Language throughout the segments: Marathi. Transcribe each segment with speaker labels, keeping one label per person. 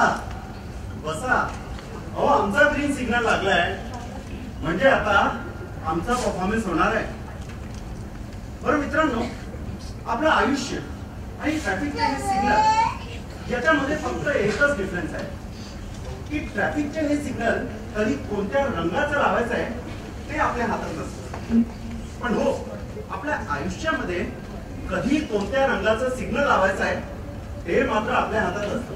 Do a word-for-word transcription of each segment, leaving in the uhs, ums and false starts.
Speaker 1: बसा बसा. अहो आमचा ग्रीन सिग्नल लागलाय म्हणजे आता आमचा परफॉर्मन्स होणार आहे. बरं मित्रांनो, आपलं आयुष्य आणि ट्रॅफिकचे हे सिग्नल याच्यामध्ये फक्त एकच डिफरन्स आहे की ट्रॅफिकचे हे सिग्नल कधी कोणत्या रंगाचं लावायचं आहे ते आपल्या हातात नसतं. पण हो, आपल्या आयुष्यामध्ये कधी कोणत्या रंगाचं सिग्नल लावायचं आहे ते मात्र आपल्या हातात असतं.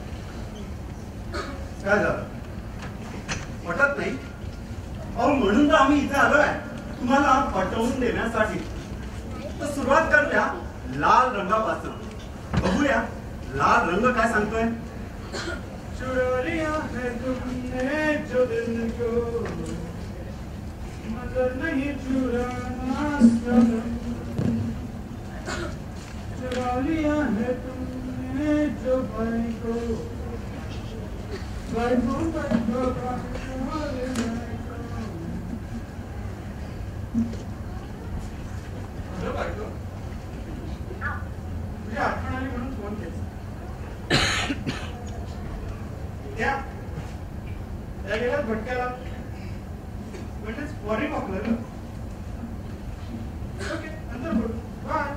Speaker 1: काय झालं, पटत नाही? अहो म्हणून तर आम्ही इथे आलोय तुम्हाला पटवून देण्यासाठी. तर सुरुवात करूया लाल रंगापासून. बघूया लाल रंग काय सांगतोय. चुरा लिया है तुमने जो दिल को, मगर नहीं चुराना सनम. चुरा लिया है तुमने जो भाई को, भाई को भाई को तुझी आठवण आली म्हणून फोन केला. त्या गेल्यात भटक्याला म्हणजेच वॉरिंग आपलं. ओके, नंतर बोलू. बाय.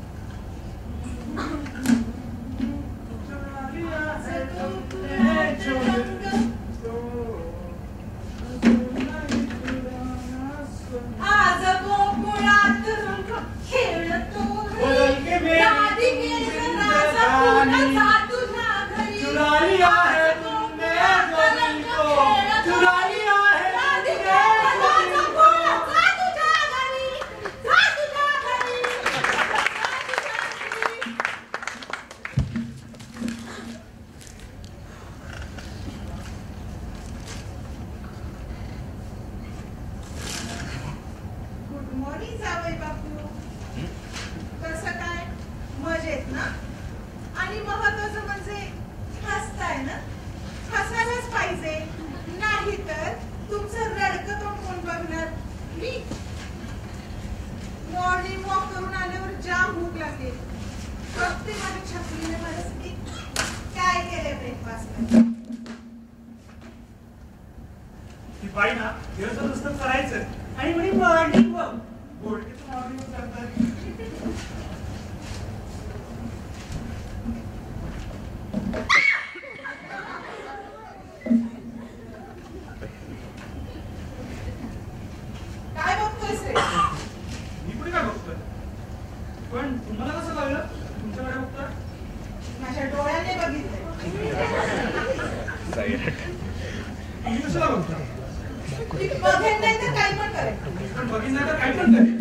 Speaker 2: आज गोकुळात रंग खेळतो
Speaker 1: चुरा लिया है तुमने जो दिल को, चुरा लिया है
Speaker 2: गुड मॉर्निंग जावई बापू. कसं काय, मजेत ना? आणि महत्वाचं म्हणजे हसताय ना? हसायलाच पाहिजे, नाही तर तुमचं रडकं तो कोण बघणार? मी. मॉर्निंग वॉक करून आल्यावर जाम भूक लागली. फक्त माझ्या छत्रीने माझ्यासाठी काय केलंय ब्रेकफास्ट?
Speaker 1: ती बाई ना दिवसभर नुसतं करायचं आणि म्हणे मॉर्निंग वॉक. गोडकीचं मॉर्निंग वॉक करतात.
Speaker 2: काय बघतोयस रे?
Speaker 1: मी कुठे काय बघतोय? पण तुम्हाला कसं कळलं तुमच्याकडे बघतोय?
Speaker 2: माझ्या डोळ्याने बघितलंय.
Speaker 1: तुम्ही कशाला बघता?
Speaker 2: मी बघेन नाही तर काय पण करेन.
Speaker 1: पण बघितलं नाही तर काय पण करेन.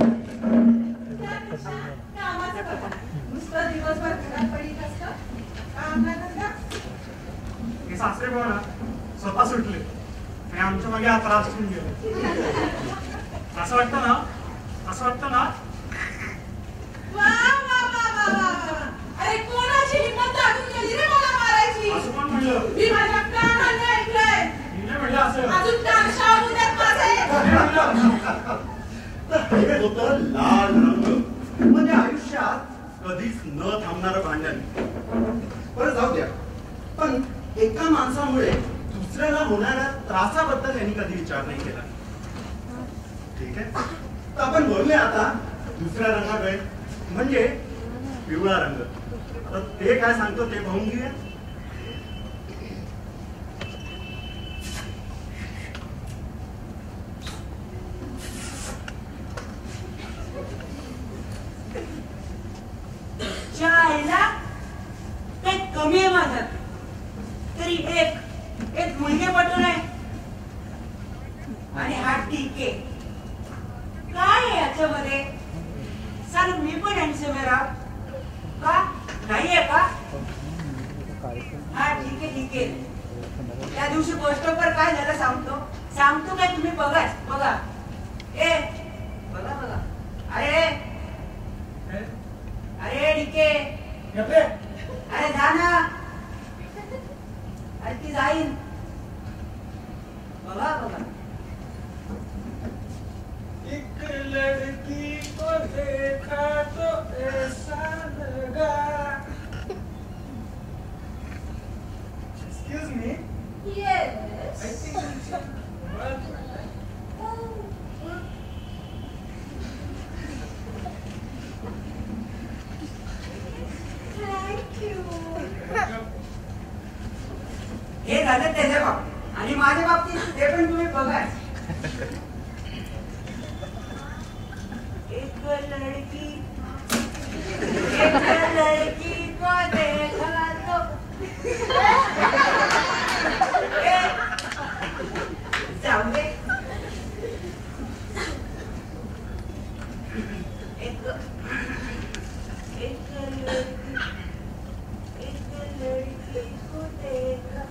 Speaker 2: कामाचं बघा, नुसतं दिवसभर घरात पडीत असतं. काम नाही धंदा.
Speaker 1: हे सासरे बघा ना स्वतः सुटले आणि आमच्या मागे हा त्रास होऊन गेला. असं वाटतं ना, असं वाटतं ना.
Speaker 2: वा वा वा वा वा. अरे कोणाची हिंमत दाखवून गेली रे मला मारायची?
Speaker 1: असं कोण म्हणलं?
Speaker 2: मी माझ्या कानाने ऐकलंय.
Speaker 1: मी नाही म्हणलं असं.
Speaker 2: अजून कानशा होऊ देत माझे.
Speaker 1: तर हे होतं लाल रंग, म्हणजे आयुष्यात कधीच न थांबणारं भांडण. बरं जाऊ द्या, पण एका माणसामुळे दुसऱ्याला होणाऱ्या त्रासाबद्दल यांनी कधी विचार नाही केला. ठीक आहे, तर आपण बोलूया आता दुसऱ्या रंगाकडे, म्हणजे पिवळा रंग. आता ते काय सांगतो ते पाहून घेऊया.
Speaker 3: ते कमी आहे माझ्यात, तरी एक एक मुलगी पटून आहे आणि हा ठीक आहे. काय आहे याच्यामध्ये? सांग, मी पण हँडसम आहे राव का? नाहीये का? हा ठीक आहे ठीक आहे. त्या दिवशी गोष्टवर काय झालं सांगतो सांगतो काय, तुम्ही बघाच बघा. ए बघा बघा. अरे अरे डीके, अरे जा ना. अरे ती जाईन. बघा बघा.
Speaker 1: एक लड़की को देखा तो ऐसा लगा. Excuse
Speaker 3: हे झालं त्याच्या बाबतीत आणि माझ्या बाबतीत ते पण तुम्ही बघा. एक लडकी एक लडकी को देखा तो जाऊ दे. एक एक लड़की एक लड़की को देखा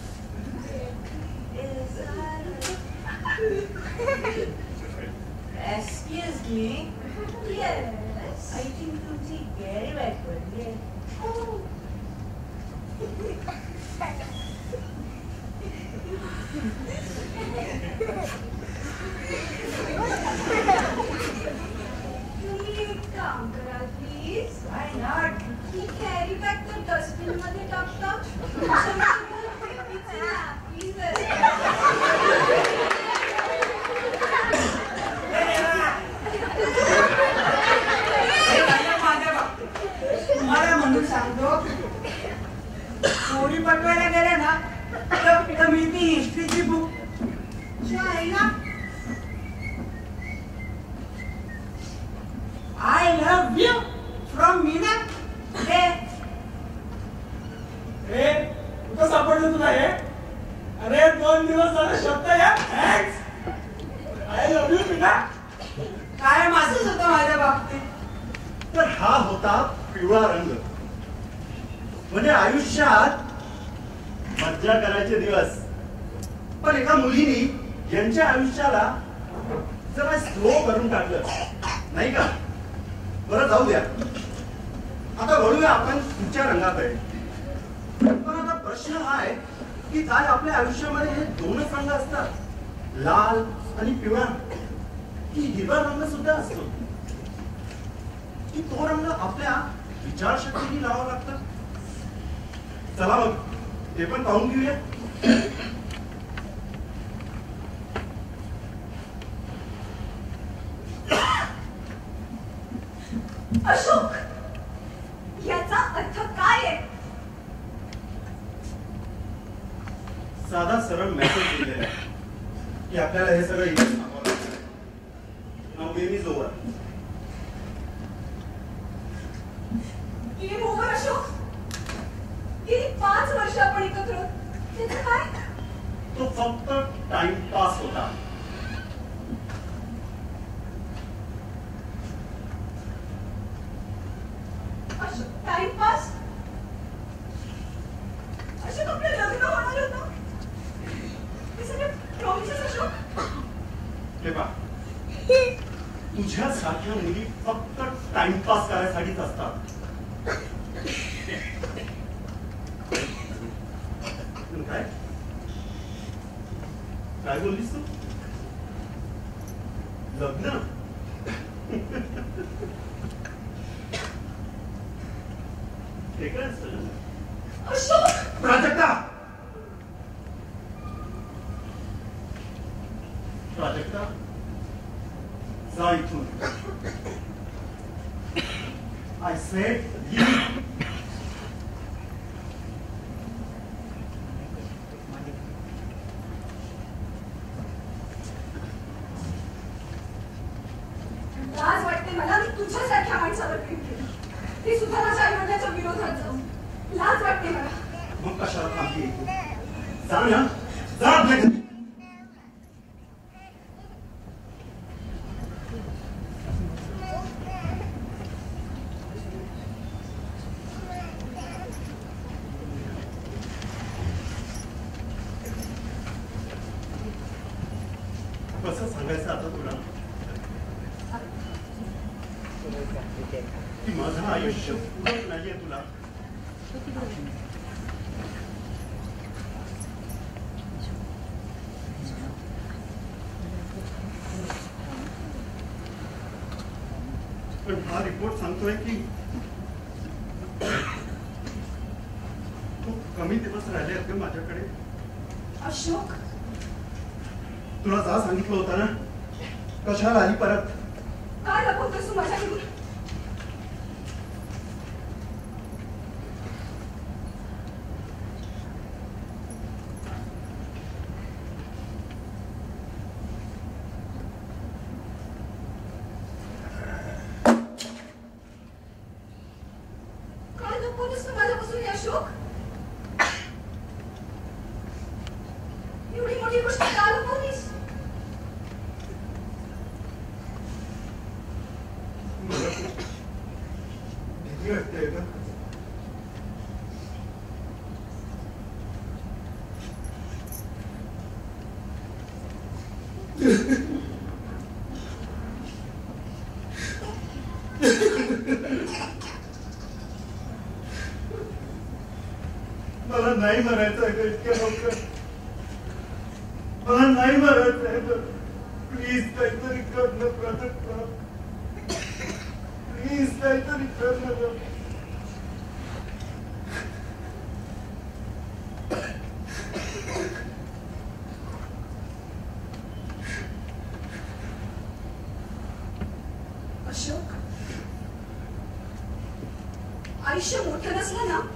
Speaker 3: Excuse me. Yes. I think तुमची very bad पडली.
Speaker 2: तुम्ही एक काम करा प्लीज.
Speaker 3: Why not?
Speaker 2: ही कॅरी बॅग तर डस्टबिन मध्ये टाकता.
Speaker 3: तुम्हाला म्हणून सांगतो, चोरी पटवायला गेले ना तर मी ती हिस्ट्रीची बुक ना I love you from Meena.
Speaker 4: हे कुठं सापडलं तुला हे? अरे दोन दिवस झाले शब्द या आय लव्ह यू मीना.
Speaker 3: काय माझंच होतं माझ्या बाबतीत.
Speaker 1: तर हा होता पिवळा रंग. म्हणजे आयुष्यात मज्जा करायचे दिवस. पण एका मुलीने यांच्या आयुष्याला जरा स्लो करून टाकलं नाही का? बरं जाऊ द्या, आता वळूया आपण पुढच्या रंगाकडे. पण आता प्रश्न हा आहे की काय आपल्या आयुष्यामध्ये हे दोनच रंग असतात, लाल आणि पिवळा, की हिरवा रंग सुद्धा असतो, की तो रंग आपल्या विचारशक्तीने लावावा लागतो? चला मग ते पण पाहून घेऊया.
Speaker 2: अशोक, याचा अर्थ काय आहे?
Speaker 1: साधा सरळ मेसेज दिलेला आहे की आपल्याला हे सगळं इथे सांगावं लागतं. Now game is over.
Speaker 2: Game over Ashok? गेली पाच वर्ष आपण एकत्र आहोत. त्याचं काय?
Speaker 1: तो फक्त टाइमपास होता.
Speaker 2: अशोक, टाइमपास? अशोक, आपलं लग्न होणार होतं. हे सगळे प्रॉमिसेस अशोक.
Speaker 1: हे पहा, तुझ्यासारख्या मुली फक्त टाइमपास करायसाठीच असतात. काय काय बोललीस तू? लग्न? ते काय असतं?
Speaker 2: अशोक,
Speaker 1: प्राजक्ता, प्राजक्ता, जा इथून. I said leave.
Speaker 2: लाज वाटते मला. मी तुझ्यासारख्या माणसावर प्रेम केलं, ते सुद्धा माझ्या आईवडिलांच्या विरोधात जाऊन. लाज वाटते मला.
Speaker 1: मग कशाला थांबते? जा ना, जा आपल्या घरी. कसं सांगायचं आता तुला की माझं आयुष्य पूरक नाहीये तुला? पण हा रिपोर्ट सांगतोय की खूप कमी दिवस राहिले आहेत का माझ्याकडे?
Speaker 2: अशोक,
Speaker 1: तुला जा सांगितलं होतं ना, कशाला आली परत?
Speaker 2: काय लपवतोस तू माझ्याकडून?
Speaker 5: अशोक, एवढी मोठी गोष्ट का लपवलीस?
Speaker 1: मला खूप भीती वाटते का? मला नाही मरायचं आहे इतक्या लवकर. मला नाही मरायचं आहे. प्लीज काहीतरी कर ना प्राजक्ता. प्लीज काहीतरी कर ना.
Speaker 5: अशोक, आयुष्य मोठं नसलं ना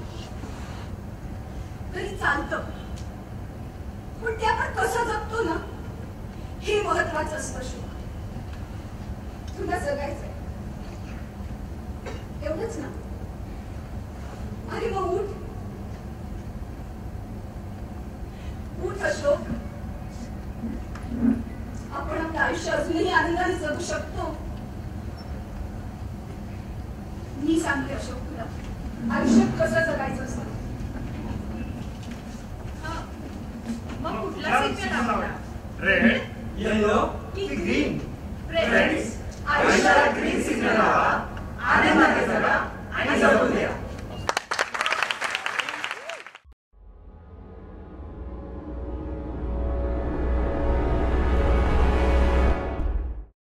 Speaker 5: तरी चालतं, पण ते आपण कसं जगतो ना हे महत्वाचं असतं. अशोक, तुला जगायचंय एवढंच ना? अरे मग उठ उठ अशोक. आपण आपलं आयुष्य अजूनही आनंदाने जगू शकतो. मी सांगते अशोक तुला आयुष्यात कसं जगायचं असतं.
Speaker 2: मग कुठला सिग्नल आवडला?
Speaker 1: रेड,
Speaker 4: येलो
Speaker 1: की ग्रीन?
Speaker 2: फ्रेंड्स,
Speaker 1: आयुष्याला ग्रीन सिग्नल हवा. आनंदाने